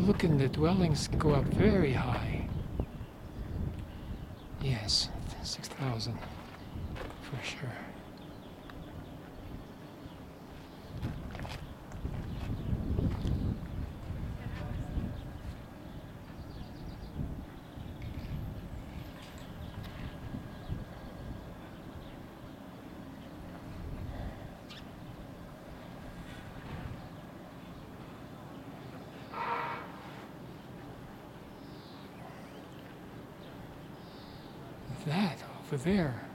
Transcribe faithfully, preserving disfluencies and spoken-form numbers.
looking, the dwellings go up very high. Yes, six thousand for sure. That over there.